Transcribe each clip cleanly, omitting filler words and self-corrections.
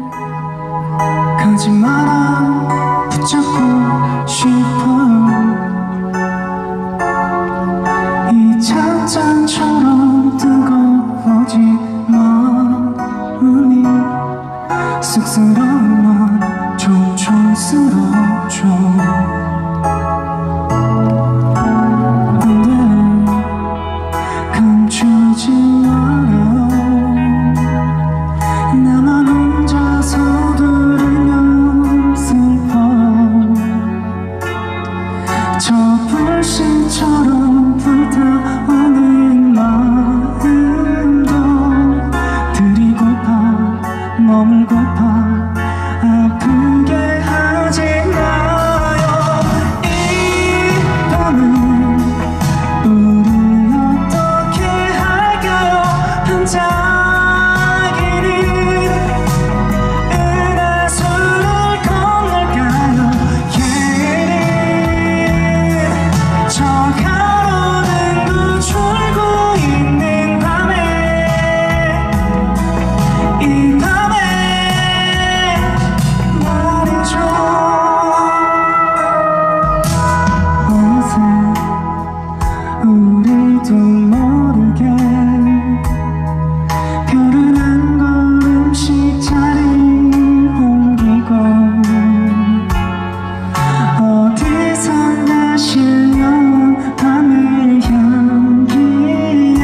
가지 마라 붙잡고 싶어요. 이 찬장처럼 뜨거워진 마음이 쑥스러운 난 촌촌스럽죠. 근데 감추지 말아요. 나만 혼자서 들으면 슬퍼요. 저 불신처럼 불타오는 마음도 드리고파 머물고파 아프게 하지 마요. 이 밤은 우리 어떻게 할까요? 반짝이는 은하수를 건널까요? 얘는 저 가로등 비추고 있는 밤에 이 밤에 말이죠. 어느새 우리도 모르게 별은 한 걸음씩 자리를 옮기고 어디선가 실려온 밤의 향기에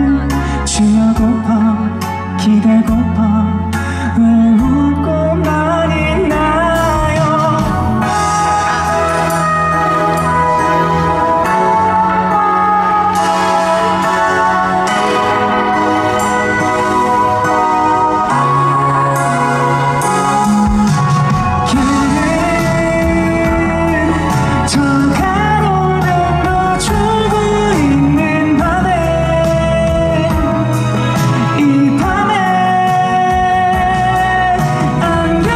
취하고파 기대고파 왜 웃고만 있나요? 저 가로등도 줄고 있는 밤에 이 밤에 안녕.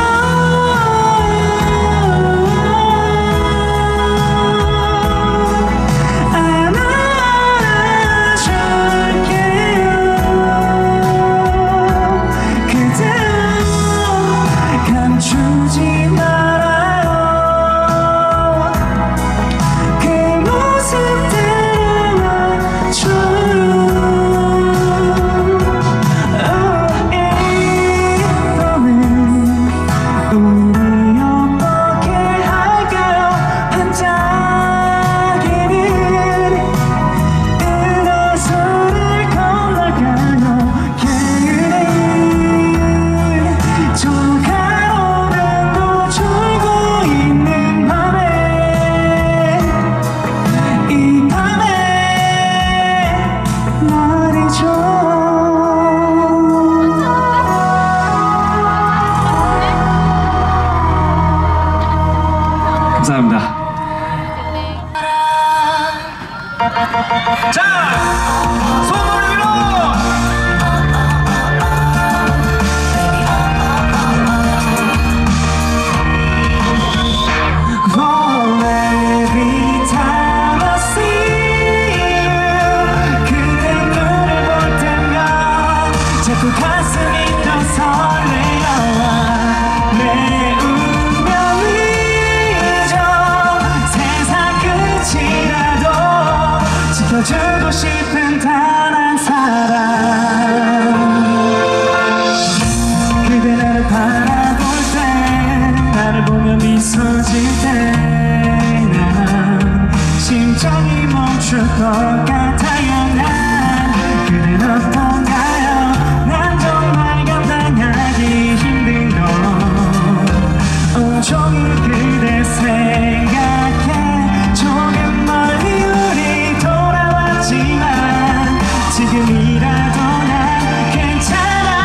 안아줄게요. 그대로 감추지 말아요. 그 모습들을 맞춰요. 이 밤은 우리 어떻게 할까요? 반짝이는 은하수를 건널까요? 걔는 저 가로등도 줄고 있는 밤에 이 밤에 말이죠. 감사합니다. 자, 손을 위로. Oh, every time I see you, 그대 눈을 볼 때면 자꾸 가슴이 또 설레어. 내 운명이죠. 세상 끝이라도 지켜주고 싶은 단 한 사람. 그대 나를 바라볼 때 나를 보며 미소 질 때 난 심장이 멈출 것 같아요. 난 그댄 어떤가요? 난 정말 감당하기 힘든 건 온종일 그대 생각해. 조금 멀리 우리 돌아왔지만 지금이라도 난 괜찮아.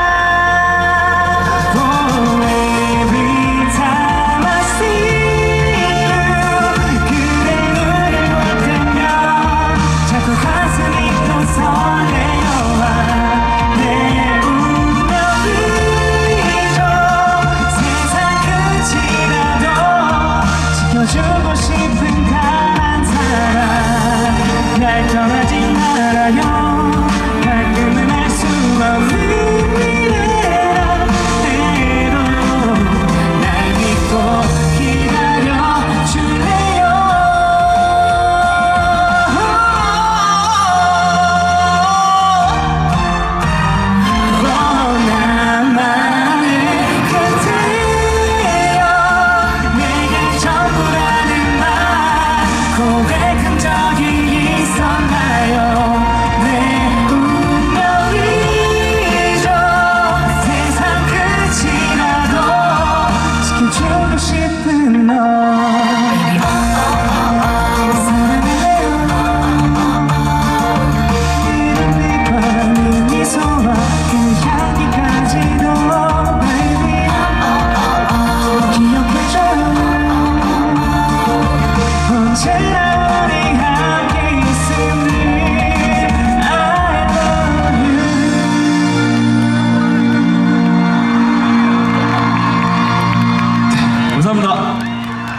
Oh, every time I see you, 그대 눈을 볼 때면 자꾸 가슴이 또 설레어. 내 운명이죠. 세상 끝이라도 지켜주고 싶은 단 한 사람. 날 떠나지 말아요.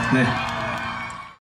네.